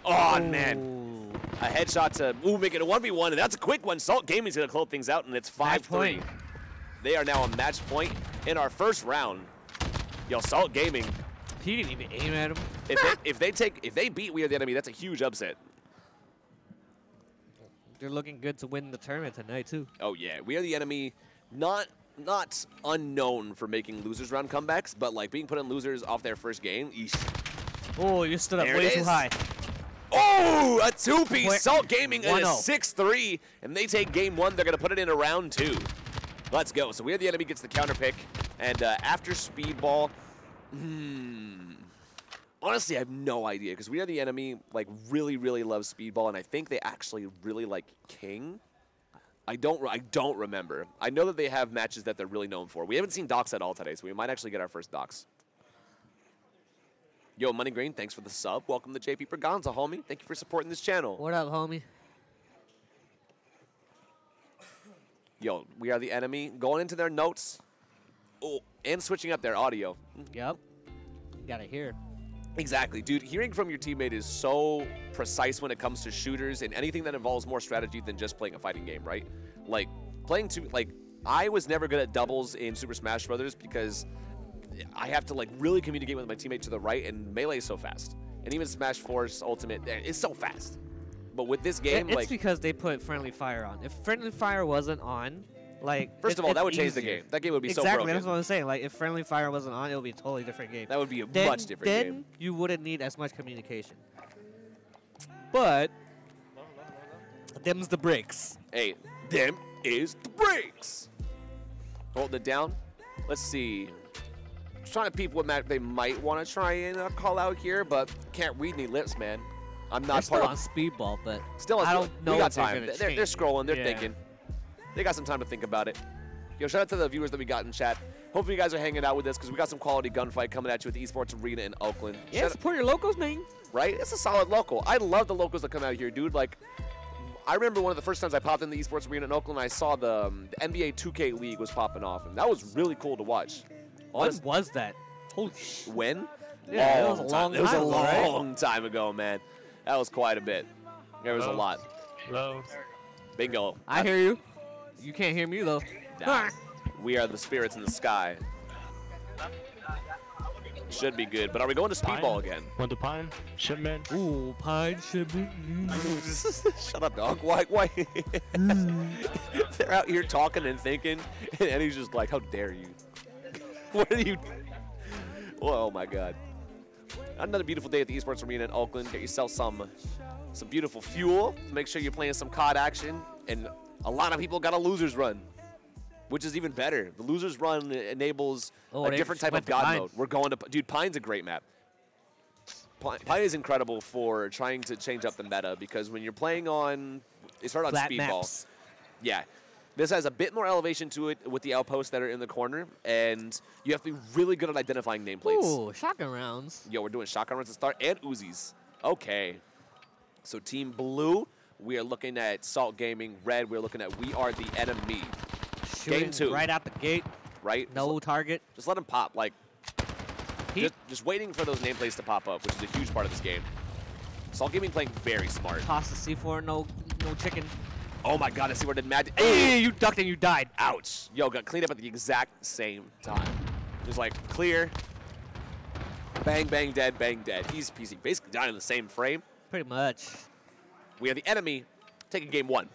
Oh, man. A headshot to make it a 1v1, and that's a quick one. Sxlt Gaming's going to close things out, and it's 5-3. They are now a match point in our first round. Yo, Sxlt Gaming. He didn't even aim at him. If they beat We Are the Enemy, that's a huge upset. They're looking good to win the tournament tonight, too. Oh, yeah. We Are the Enemy, not unknown for making losers round comebacks, but like being put in losers off their first game. Eesh. Oh, you stood up way too high. Oh, a two-piece. Sxlt Gaming in a 6-3, and they take game 1. They're going to put it in a round 2. Let's go. So We Are the Enemy gets the counter pick, and after Speedball, honestly, I have no idea, because We Are the Enemy like really, really loves Speedball, and I think they actually really like King. I don't remember. I know that they have matches that they're really known for. We haven't seen Docs at all today, so we might actually get our first Docs. Yo, Money Green, thanks for the sub. Welcome to JP Berganza, homie. Thank you for supporting this channel. What up, homie? Yo, We Are the Enemy going into their notes. Oh, and switching up their audio. Yep. You gotta hear. Exactly, dude. Hearing from your teammate is so precise when it comes to shooters and anything that involves more strategy than just playing a fighting game, right? Like I was never good at doubles in Super Smash Brothers because I have to like really communicate with my teammate to the right, and Melee is so fast. And even Smash Force Ultimate is so fast. But with this game, it's because they put Friendly Fire on. If Friendly Fire wasn't on, like, first of all, that would change the game. That game would be so broken. Exactly, that's what I'm saying. Like, if Friendly Fire wasn't on, it would be a totally different game. That would be a much different game. Then you wouldn't need as much communication. But them's the breaks. Hey, them is the breaks. Hold it down. Let's see. Just trying to peep what map they might want to try and call out here, but can't read any lips, man. I'm not still on Speedball, but still I don't know. We got time. They're scrolling. They're thinking. They got some time to think about it. Yo, shout out to the viewers that we got in chat. Hopefully you guys are hanging out with us because we got some quality gunfight coming at you at the Esports Arena in Oakland. Yeah, support your locals, man. Right? It's a solid local. I love the locals that come out here, dude. Like, I remember one of the first times I popped in the Esports Arena in Oakland, I saw the NBA 2K League was popping off, and that was really cool to watch. When was that? Holy shit. When? Yeah, it was a long time. It was a long time ago, man. That was quite a bit. There was a lot. Hello. Bingo. I hear you. You can't hear me, though. Nah. We are the spirits in the sky. Should be good. But are we going to Speedball again? Want to Pine? Shipment? Ooh, Pine Shipment. Shut up, dog. Why? They're out here talking and thinking, and he's just like, how dare you? What are you? Oh, my God. Another beautiful day at the Esports Arena in Oakland. Get yourself some beautiful fuel. Make sure you're playing some COD action. And a lot of people got a losers run, which is even better. The losers run enables a different type of God mode. We're going to, dude, Pine's a great map. Pine is incredible for trying to change up the meta because when you're playing on, it's hard on Speedball. Maps. Yeah. This has a bit more elevation to it with the outposts that are in the corner, and you have to be really good at identifying nameplates. Ooh, shotgun rounds. Yo, we're doing shotgun rounds to start, and Uzis. Okay. So Team Blue, we are looking at Sxlt Gaming. Red, we're looking at We Are the Enemy. Game 2. Right out the gate. Right? No target. Just let them pop. Like, just waiting for those nameplates to pop up, which is a huge part of this game. Sxlt Gaming playing very smart. Toss the C4, no chicken. Oh my God, I see where the mad. Hey, you ducked and you died. Ouch. Yo, got cleaned up at the exact same time. Just like clear. Bang, bang, dead, bang, dead. Easy peasy. Basically dying in the same frame. Pretty much. We are the enemy taking game 1.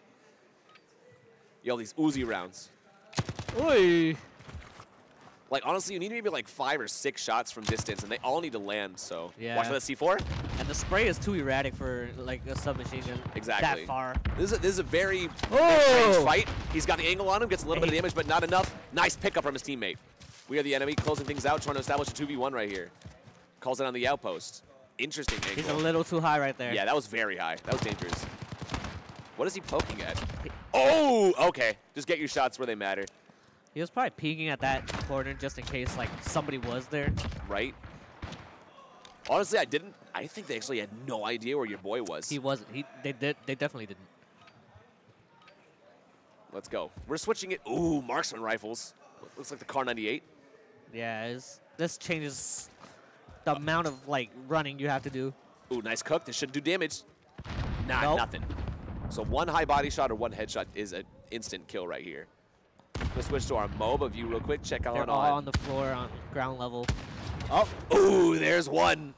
Yo, these Uzi rounds. Oi. Like, honestly, you need maybe like 5 or 6 shots from distance, and they all need to land, so. Yeah. Watch for that C4. And the spray is too erratic for, like, a submachine gun. Exactly. That far. This is a very range fight. He's got the angle on him, gets a little bit of damage, but not enough. Nice pickup from his teammate. We are the enemy, closing things out, trying to establish a 2v1 right here. Calls it on the outpost. Interesting angle. He's a little too high right there. Yeah, that was very high. That was dangerous. What is he poking at? Oh, okay. Just get your shots where they matter. He was probably peeking at that corner just in case, like, somebody was there. Right? Honestly, I think they actually had no idea where your boy was. He wasn't. They definitely didn't. Let's go. We're switching it. Ooh, marksman rifles. Looks like the Car 98. Yeah, this changes the amount of, like, running you have to do. Ooh, nice cook. This should do damage. Nah, Nope. nothing. So one high body shot or one headshot is an instant kill right here. Let's switch to our MOBA view real quick. Check They're on all on the floor on ground level. Oh, ooh, there's one.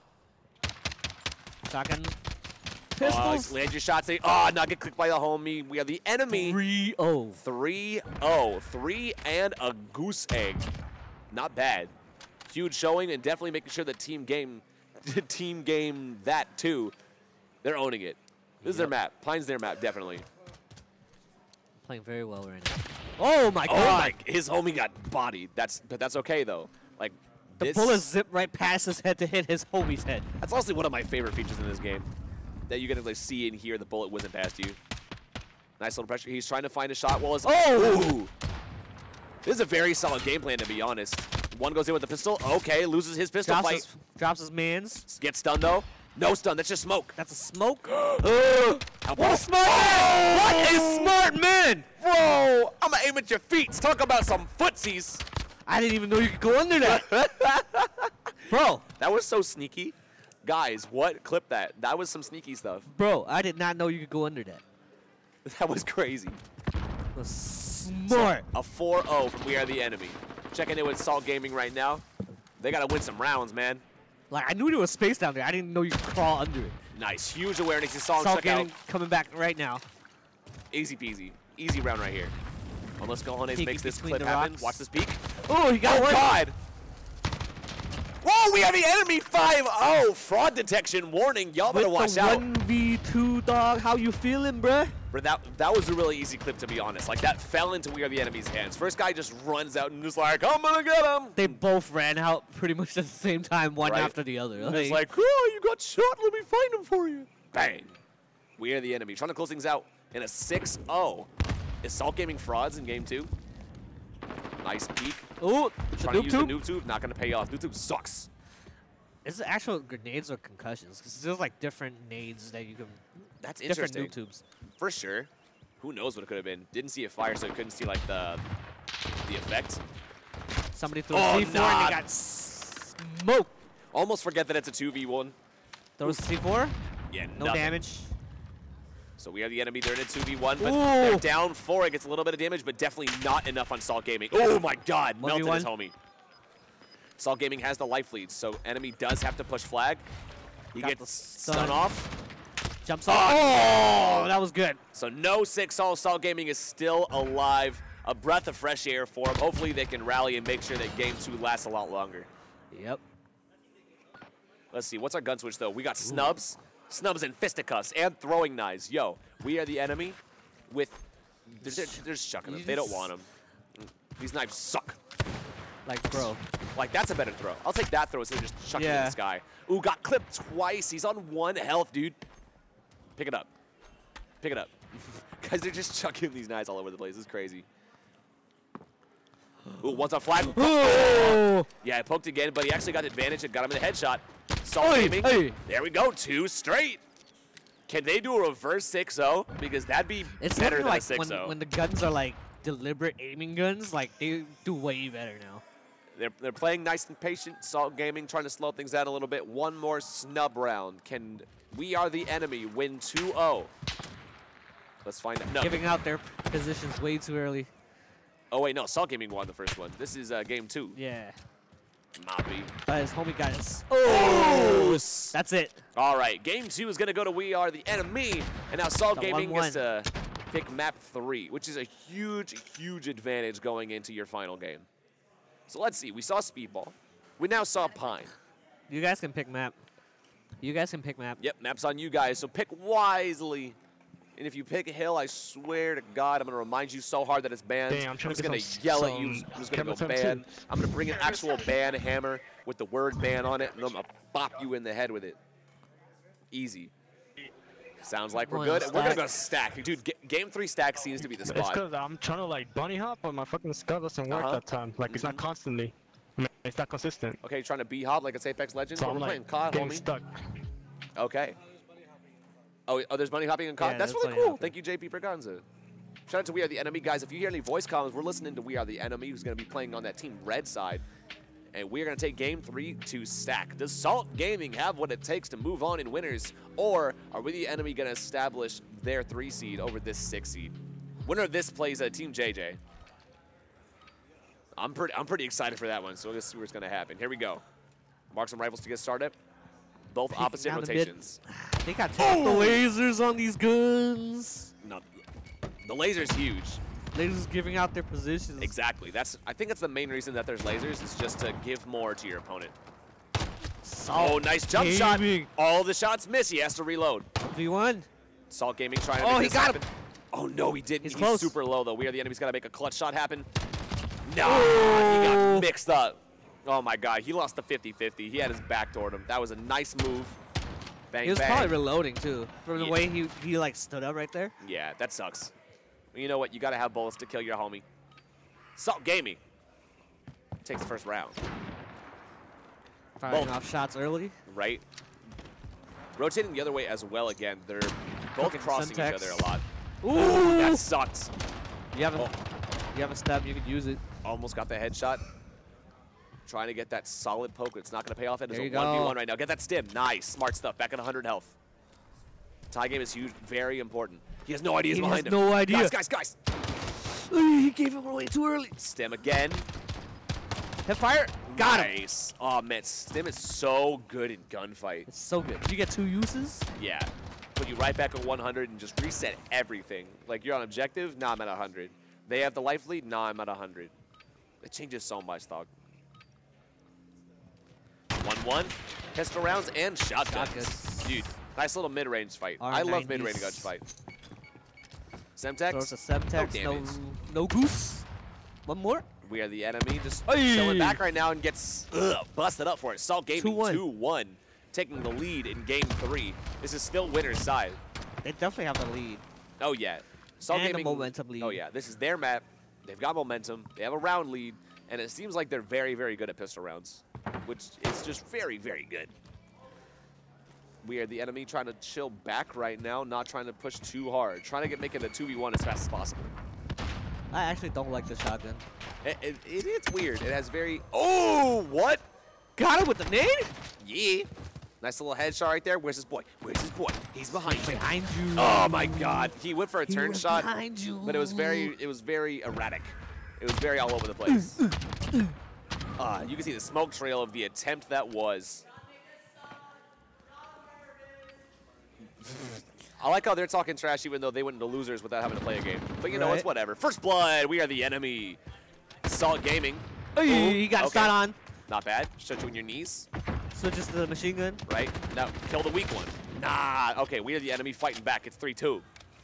Shotgun. Pistols. Land your shots. Oh, not get clicked by the homie. We are the enemy. 3-0. 3-0. 3 and a goose egg. Not bad. Huge showing and definitely making sure the team game that too. They're owning it. This is their map. Pine's their map, definitely. Playing very well right now. Oh my god! His homie got bodied. But that's okay though. Like The bullet zipped right past his head to hit his homie's head. That's honestly one of my favorite features in this game. That you get to like see and hear the bullet whizzing past you. Nice little pressure. He's trying to find a shot while his Ooh! This is a very solid game plan, to be honest. One goes in with the pistol. Okay, loses his pistol fight. Drops his mans. Gets stunned though. No stun. That's just smoke. That's a smoke. What a smart man! What a smart man! Bro, I'm gonna aim at your feet. Let's talk about some footsies. I didn't even know you could go under that. Bro. That was so sneaky. Guys, what? Clip that. That was some sneaky stuff. Bro, I did not know you could go under that. That was crazy. That was smart. So, a 4-0 from We Are the Enemy. Checking in with Sxlt Gaming right now. They got to win some rounds, man. Like, I knew there was space down there. I didn't know you could crawl under it. Nice. Huge awareness. You saw him Sxlt check out. Gaming coming back right now. Easy peasy. Easy round right here. Unless Cahones Peek makes this between clip the happen. rocks. Watch this peek. Oh, he got Oh, one. God. Whoa, We Are the Enemy 5-0. Fraud detection warning. Y'all better watch out. 1v2, dog. How you feeling, bruh? But that was a really easy clip, to be honest. Like, that fell into We Are the Enemy's hands. First guy just runs out and just like, I'm gonna get him. They both ran out pretty much at the same time, one Right. after the other. It's like, oh, you got shot. Let me find him for you. Bang. We Are the Enemy. Trying to close things out in a 6-0. Is Sxlt Gaming frauds in game 2? Nice peek. Oh, Trying to use the noob tube. Not going to pay off. Noob tube sucks. Is it actual grenades or concussions? Because there's like different nades that you can. That's different interesting. noob tubes. For sure. Who knows what it could have been? Didn't see a fire, so you couldn't see like the effect. Somebody threw a C4 and they got smoked. Almost forget that it's a 2v1. There was C4. Yeah, No nothing. damage. So We Are the Enemy. They're in a 2v1, but Ooh. they're down 4. It gets a little bit of damage, but definitely not enough on Sxlt Gaming. Oh my God, melted his homie. Sxlt Gaming has the life lead, so Enemy does have to push flag. He Got gets the stun stun. off. Jumps off. Oh, that was good. So no 6-0. Sxlt Gaming is still alive. A breath of fresh air for them. Hopefully they can rally and make sure that game 2 lasts a lot longer. Yep. Let's see. What's our gun switch, though? We got snubs. Snubs and fisticuffs and throwing knives. Yo, We Are the Enemy with... They're just chucking them. They don't want them. These knives suck. Like, bro. Like, that's a better throw. I'll take that throw instead of just chucking it in the sky. Ooh, got clipped twice. He's on 1 health, dude. Pick it up. Pick it up. Guys, they're just chucking these knives all over the place. This is crazy. Ooh, one's on flag. Oh. Yeah, I poked again, but he actually got advantage and got him in a headshot. Sxlt Gaming. Hey. There we go. 2 straight. Can they do a reverse 6-0? Because that'd be It's better than a like 6-0. when the guns are like deliberate aiming guns, like they do way better now. They're playing nice and patient. Sxlt Gaming trying to slow things down a little bit. One more snub round. Can We Are the Enemy win 2-0? Let's find out. No. Giving out their positions way too early. Oh, wait, no. Sxlt Gaming won the first one. This is game 2. Yeah. Moppy. But his homie got his. Oh! That's it. All right. Game 2 is going to go to We Are the Enemy. And now Sxlt The Gaming 1-1. gets to pick map 3, which is a huge, huge advantage going into your final game. So let's see. We saw Speedball. We now saw Pine. You guys can pick map. You guys can pick map. Yep, map's on you guys, so pick wisely. And if you pick a hill, I swear to God, I'm going to remind you so hard that it's banned. Dang, I'm just to going get to yell at you. I'm just going to go ban. too. I'm going to bring an actual ban hammer with the word ban on it, and I'm going to bop you in the head with it. Easy. Sounds like we're good. We're going to go stack. Dude, game 3 stack seems to be the It's spot. because I'm trying to like bunny hop, but my fucking skull doesn't work that time. Like it's not constantly. I mean, it's not consistent. Okay, you're trying to B-hop like it's Apex Legends? So We're I'm playing like COD, getting homie. stuck. Okay. Oh, there's bunny hopping in COD? Yeah, That's there's really bunny cool. hopping. Thank you, JP Berganza. Shout out to We Are the Enemy. Guys, if you hear any voice comments, we're listening to We Are the Enemy, who's going to be playing on that Team Red side. And we're going to take game 3 to stack. Does Sxlt Gaming have what it takes to move on in winners, or are we the enemy going to establish their 3 seed over this 6 seed? Winner of this plays Team JJ. I'm pretty excited for that one, so let's see what's going to happen. Here we go. Mark some rifles to get started. Both opposite rotations. They got the lasers on these guns. No, the laser's huge. Lasers giving out their positions. Exactly. I think that's the main reason that there's lasers, is just to give more to your opponent. Oh, nice jump shot. All the shots miss. He has to reload. V1. Sxlt Gaming trying to make this happen. Him. Oh, no, he didn't. He's close. Super low, though. We are the enemy's got to make a clutch shot happen. No, he got mixed up. Oh, my God. He lost the 50-50. He had his back toward him. That was a nice move. Bang, he was bang. probably reloading, too, from the way he like, stood up right there. Yeah, that sucks. You know what? You got to have bullets to kill your homie. Sxlt Gaming takes the first round. Firing off shots early. Right. Rotating the other way as well again. They're both crossing each other a lot. Ooh, that sucks. You have a stab, you can use it. Almost got the headshot. Trying to get that solid poke. It's not going to pay off. It is a 1v1 go. right now. Get that stim. Nice. Smart stuff. Back at 100 health. Tie game is huge. Very important. He has no idea he's behind him. He has no idea. Guys. He gave him away too early. Stim again. Hip fire. Got him. Nice. Oh, man. Stim is so good in gunfight. It's so good. Did you get 2 uses? Yeah. Put you right back at 100 and just reset everything. Like, you're on objective? Nah, I'm at 100. They have the life lead? Nah, I'm at 100. It changes so much, dog. 1-1. Pistol rounds and shotguns. Dude, nice little mid-range fight. I love mid-range gun fight. Semtex. Throws a Semtex. No goose. One more. We are the enemy. Just chilling back right now and gets busted up for it. Sxlt Gaming 2-1. Taking the lead in game 3. This is still winner's side. They definitely have the lead. Oh, yeah. Sxlt Gaming. And a momentum lead. Oh, yeah. This is their map. They've got momentum. They have a round lead. And it seems like they're very, very good at pistol rounds, which is just very, very good. We are the enemy trying to chill back right now, not trying to push too hard, trying to make it a 2v1 as fast as possible. I actually don't like the shotgun. It's weird. It has very... Oh, what? Got him with the nade? Yeah. Nice little headshot right there. Where's his boy? Where's his boy? He's behind you. Behind you. Oh, my God. He went for a turn shot, behind you. But it was very erratic. It was very all over the place. You can see the smoke trail of the attempt that was. I like how they're talking trash even though they went into losers without having to play a game. But you know, it's whatever. First blood, we are the enemy. Sxlt Gaming. He got shot on. Not bad. Shut you in your knees. Switches to the machine gun. Right. Now, kill the weak one. Nah. Okay, we are the enemy fighting back. It's 3-2.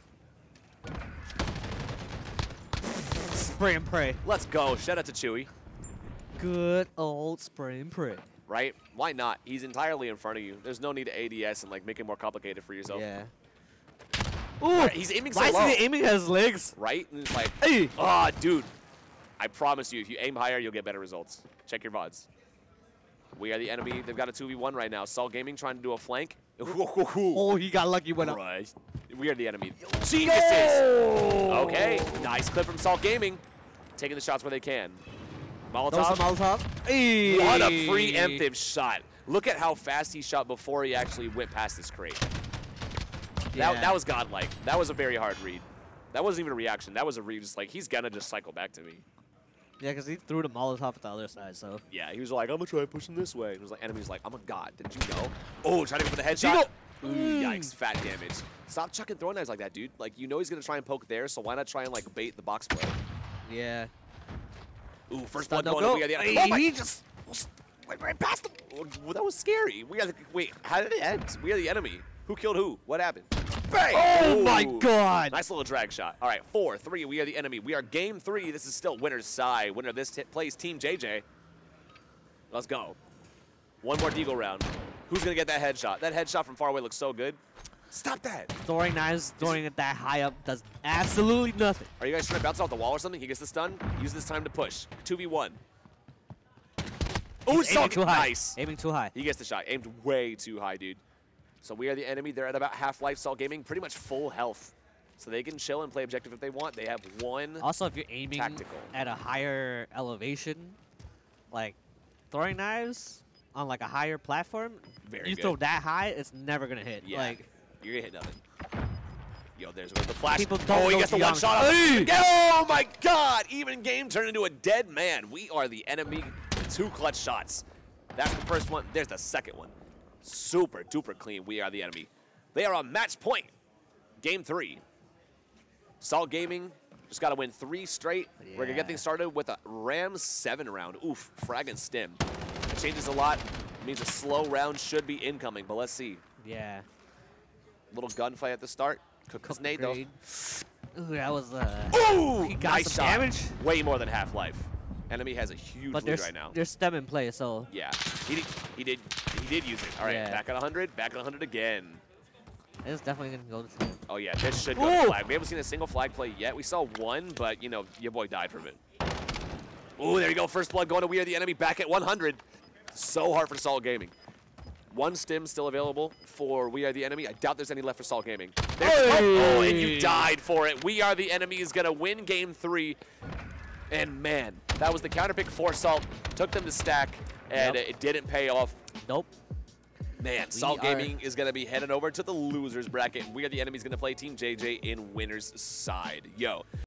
Spray and pray. Let's go. Shout out to Chewy. Good old spray and pray. Right? Why not? He's entirely in front of you. There's no need to ADS and like make it more complicated for yourself. Yeah. Ooh, right, he's aiming so low. Why is he aiming at his legs? Right? And it's like, hey. Dude. I promise you, if you aim higher, you'll get better results. Check your VODs. We are the enemy. They've got a 2v1 right now. Sxlt Gaming trying to do a flank. Oh, he got lucky when right. We are the enemy. Geniuses! Okay. Nice clip from Sxlt Gaming. Taking the shots where they can. Molotov. Molotov. Hey. What a preemptive shot. Look at how fast he shot before he actually went past this crate. Yeah. That was godlike. That was a very hard read. That wasn't even a reaction. That was a read. Just like, he's going to just cycle back to me. Yeah, because he threw the Molotov at the other side, so. Yeah, he was like, I'm going to try and push him this way. And it was like, enemy's like, I'm a god. Didn't you know? Oh, trying to go for the headshot. Ooh, yikes. Fat damage. Stop chucking throwing knives like that, dude. Like, you know he's going to try and poke there, so why not try and, like, bait the box play? Yeah. Ooh, first blood going. We got the he just went right past him. Well, that was scary. Wait, how did it end? We are the enemy. Who killed who? What happened? Bang! Oh, my God. Nice little drag shot. All right, 4-3. We are the enemy. We are game 3. This is still winner's side. Winner of this plays Team JJ. Let's go. One more deagle round. Who's going to get that headshot? That headshot from far away looks so good. Stop that. Throwing knives, throwing it that high up does absolutely nothing. Are you guys trying to bounce off the wall or something? He gets the stun. Use this time to push. 2v1. Oh, aiming too high. Nice. Aiming too high. He gets the shot. Aimed way too high, dude. So we are the enemy. They're at about half-life. Sxlt Gaming, pretty much full health. So they can chill and play objective if they want. They have one Also, if you're aiming tactical at a higher elevation, like, throwing knives on like a higher platform, Very you good. throw that high, it's never gonna hit. Yeah. Like You're gonna hit nothing. Yo, there's the flash. People don't Oh, he know gets the one Giannis. shot off. Hey! Oh my God! Even game turned into a dead man. We are the enemy. 2 clutch shots. That's the first one. There's the second one. Super duper clean. We are the enemy. They are on match point. Game 3. Salt Gaming just got to win 3 straight. We're gonna get things started with a Rams 7 round. Oof, frag and stim. It changes a lot. It means a slow round should be incoming, but let's see. yeah. Little gunfight at the start. Cook his nade though. Agreed. Ooh, that was Ooh, he got nice some shot. damage. Way more than half-life. Enemy has a huge But lead there's right now. there's stem in play, so Yeah, he did use it. All right, Yeah. back at 100, back at 100 again. it's definitely gonna go to stem. Oh yeah, this should go to Ooh. flag. We haven't seen a single flag play yet. We saw one, but you know, your boy died from it. Ooh, there you go. First blood going to We Are the Enemy back at 100. So hard for Salt Gaming. 1 stim still available for We Are the Enemy. I doubt there's any left for Salt Gaming. Oh, and you died for it. We Are the Enemy is going to win game 3. And man, that was the counter pick for Salt. Took them to stack, and it didn't pay off. Nope. Man, Salt Gaming is going to be heading over to the losers bracket. We Are the Enemy is going to play Team JJ in winner's side. Yo.